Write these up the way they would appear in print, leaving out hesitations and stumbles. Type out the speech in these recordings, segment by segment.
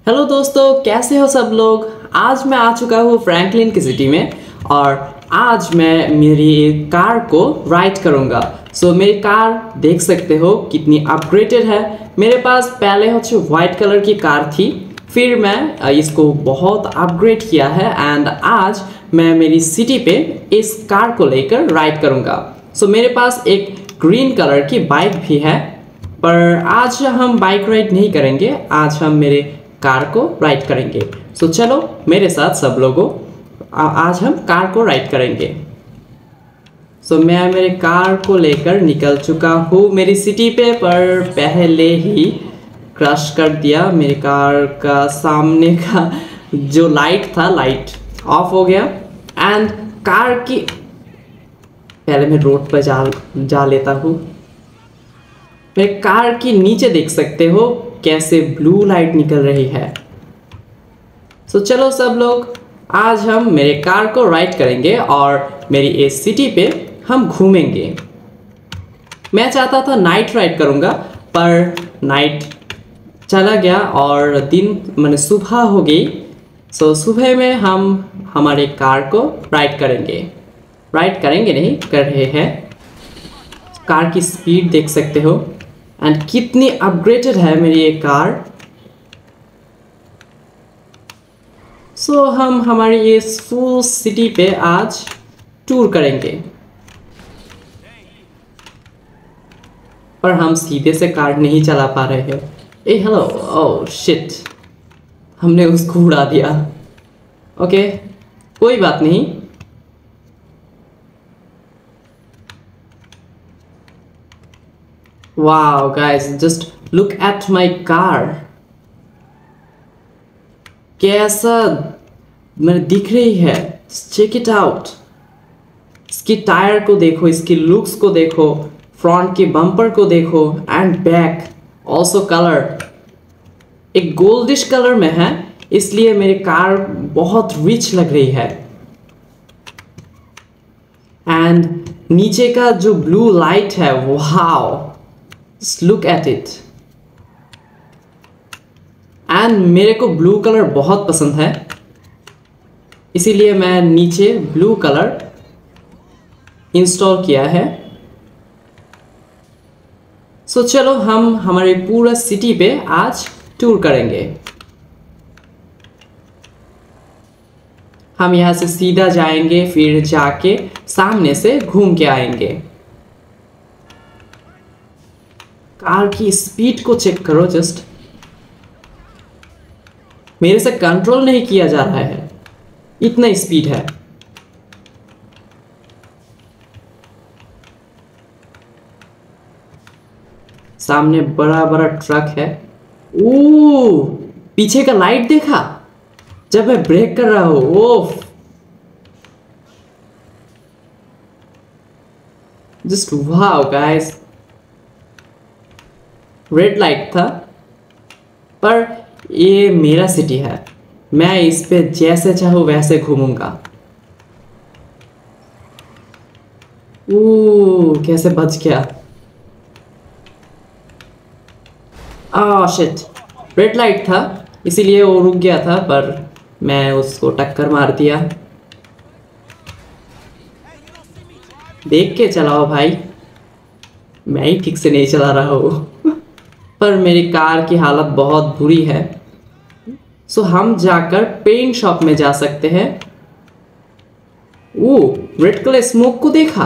Hello दोस्तों, कैसे हो सब लोग। आज मैं आ चुका हूँ फ्रैंकलिन की सिटी में और आज मैं मेरी कार को राइड करूँगा। मेरी कार देख सकते हो कितनी अपग्रेडेड है। मेरे पास पहले वाइट कलर की कार थी, फिर मैं इसको बहुत अपग्रेड किया है एंड आज मैं मेरी सिटी पे इस कार को लेकर राइड करूँगा। मेरे पास एक ग्रीन कलर की बाइक भी है, पर आज हम बाइक राइड नहीं करेंगे, आज हम मेरे कार को राइड करेंगे। चलो मेरे साथ सब लोगों, आज हम कार को राइड करेंगे। मैं मेरे कार को लेकर निकल चुका हूँ मेरी सिटी पे, पर पहले ही क्रश कर दिया। मेरी कार का सामने का जो लाइट था, लाइट ऑफ हो गया एंड कार की पहले मैं रोड पर जा लेता हूँ। मेरे कार की नीचे देख सकते हो कैसे ब्लू लाइट निकल रही है। चलो सब लोग, आज हम मेरे कार को राइड करेंगे और मेरी इस सिटी पे हम घूमेंगे। मैं चाहता था नाइट राइड करूँगा, पर नाइट चला गया और दिन मैंने सुबह हो गई। सुबह में हम हमारे कार को राइड करेंगे नहीं, कर रहे हैं। कार की स्पीड देख सकते हो एंड कितनी अपग्रेडेड है मेरी ये कार। हम हमारी इस फुल सिटी पे आज टूर करेंगे, पर हम सीधे से कार नहीं चला पा रहे हैं। ए हेलो, ओह शिट, हमने उसको उड़ा दिया। ओके, कोई बात नहीं। Wow guys, just look at my car। कैसा मेरे दिख रही है, चेक इट आउट। इसकी टायर को देखो, इसकी लुक्स को देखो, फ्रंट के बम्पर को देखो एंड बैक ऑल्सो कलर एक गोल्डिश कलर में है, इसलिए मेरी कार बहुत रिच लग रही है। एंड नीचे का जो ब्लू लाइट है, wow, just look at it। And मेरे को ब्लू कलर बहुत पसंद है, इसीलिए मैं नीचे ब्लू कलर इंस्टॉल किया है। चलो हम हमारे पूरा सिटी पे आज टूर करेंगे। हम यहाँ से सीधा जाएंगे, फिर जाके सामने से घूम के आएंगे। कार की स्पीड को चेक करो, जस्ट मेरे से कंट्रोल नहीं किया जा रहा है, इतना स्पीड है। सामने बड़ा बड़ा ट्रक है। ओ, पीछे का लाइट देखा जब मैं ब्रेक कर रहा हूं। Oh, just wow guys, red light था, पर ये मेरा सिटी है, मैं इस पे जैसे चाहूँ वैसे घूमूंगा। कैसे बच गया। शिट, रेड लाइट था इसीलिए वो रुक गया था, पर मैं उसको टक्कर मार दिया। देख के चलाओ भाई, मैं ही ठीक से नहीं चला रहा हूँ। पर मेरी कार की हालत बहुत बुरी है। हम जाकर पेंट शॉप में जा सकते हैं। रेड कलर स्मोक को देखा,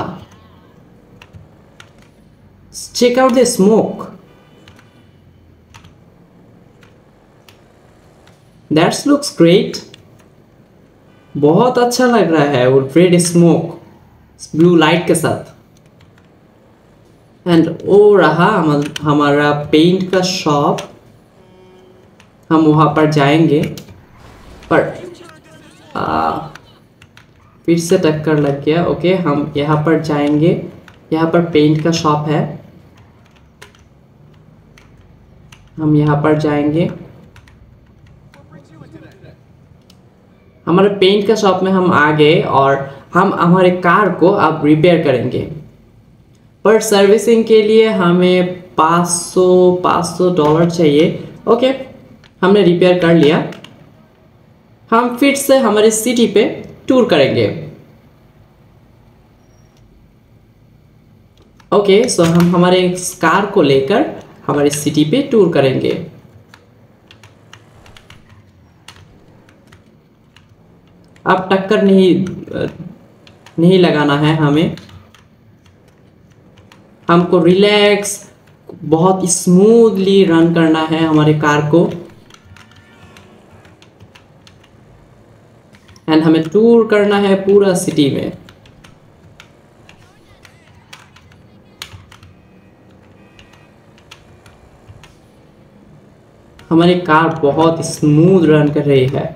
check out the smoke, that's looks great. बहुत अच्छा लग रहा है वो रेड स्मोक ब्लू लाइट के साथ। एंड वो रहा हमारा पेंट का शॉप, हम वहाँ पर जाएंगे, पर फिर से टक्कर लग गया। ओके, हम यहाँ पर जाएंगे, यहाँ पर पेंट का शॉप है, हम यहाँ पर जाएंगे। हमारे पेंट का शॉप में हम आ गए और हम हमारे कार को अब रिपेयर करेंगे, पर सर्विसिंग के लिए हमें $500 चाहिए। ओके, हमने रिपेयर कर लिया। हम फिर से हमारी सिटी पे टूर करेंगे। ओके, सो हम हमारे कार को लेकर हमारी सिटी पे टूर करेंगे। अब टक्कर नहीं लगाना है हमें। हमको रिलैक्स बहुत स्मूथली रन करना है हमारे कार को, एंड हमें टूर करना है पूरा सिटी में। हमारी कार बहुत स्मूथ रन कर रही है।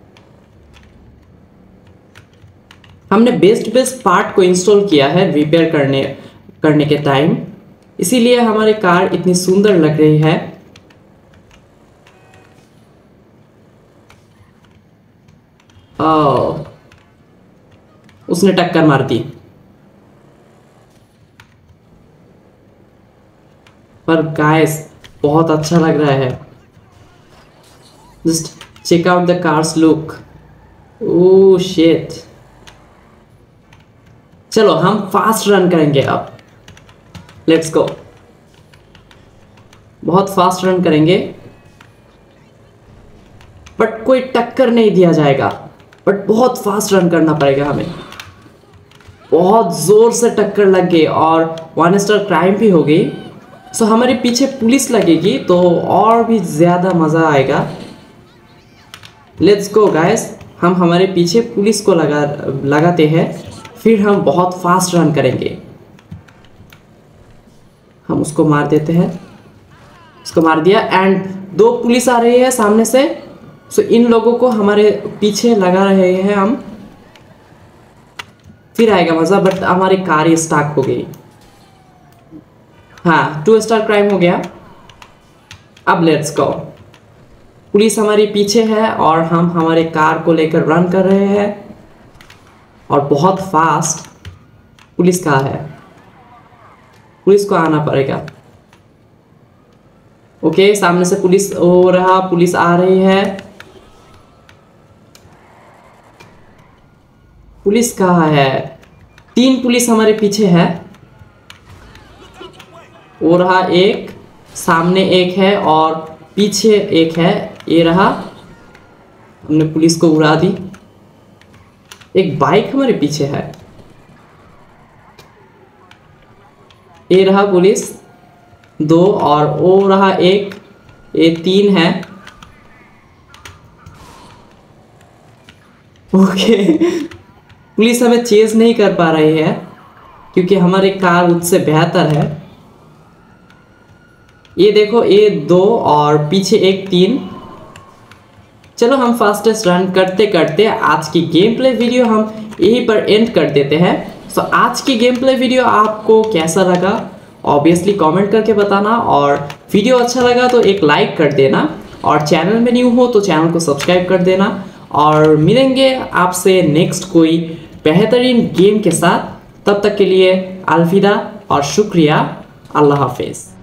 हमने बेस्ट पार्ट को इंस्टॉल किया है रिपेयर करने के टाइम, इसीलिए हमारी कार इतनी सुंदर लग रही है। उसने टक्कर मार दी, पर गाइस बहुत अच्छा लग रहा है। Just check out the cars look. Oh shit. चलो हम फास्ट रन करेंगे अब। Let's go. बहुत फास्ट रन करेंगे, बट कोई टक्कर नहीं दिया जाएगा, बट बहुत फास्ट रन करना पड़ेगा हमें। बहुत जोर से टक्कर लग गई और 1 स्टार क्राइम भी हो गई। सो हमारे पीछे पुलिस लगेगी तो और भी ज्यादा मजा आएगा। Let's go guys. हम हमारे पीछे पुलिस को लगाते हैं, फिर हम बहुत फास्ट रन करेंगे। हम उसको मार देते हैं। उसको मार दिया, एंड 2 पुलिस आ रही है सामने से। सो इन लोगों को हमारे पीछे लगा रहे हैं हम। फिर आएगा मजा, बट हमारी कार ही स्टक हो गई। हाँ, 2 स्टार क्राइम हो गया। अब लेट्स गो। पुलिस हमारे पीछे है और हम हमारे कार को लेकर रन कर रहे हैं, और बहुत फास्ट। पुलिस कहाँ है? पुलिस को आना पड़ेगा। ओके, सामने से पुलिस हो रहा, पुलिस आ रही है। पुलिस कहाँ है? 3 पुलिस हमारे पीछे है। वो रहा एक, सामने एक है और पीछे एक है। ये रहा, हमने पुलिस को उड़ा दी। एक बाइक हमारे पीछे है। ये रहा पुलिस 2 और वो रहा एक, ये 3 है। ओके, पुलिस हमें चेज नहीं कर पा रही है क्योंकि हमारी कार उससे बेहतर है। ये देखो, ये 2 और पीछे एक 3। चलो हम फास्टेस्ट रन करते करते आज की गेम प्ले वीडियो हम यहीं पर एंड कर देते हैं। सो आज की गेम प्ले वीडियो आपको कैसा लगा ऑब्वियसली कमेंट करके बताना, और वीडियो अच्छा लगा तो एक लाइक कर देना, और चैनल में न्यू हो तो चैनल को सब्सक्राइब कर देना। और मिलेंगे आपसे नेक्स्ट कोई बेहतरीन गेम के साथ। तब तक के लिए अलविदा और शुक्रिया। अल्लाह हाफिज़।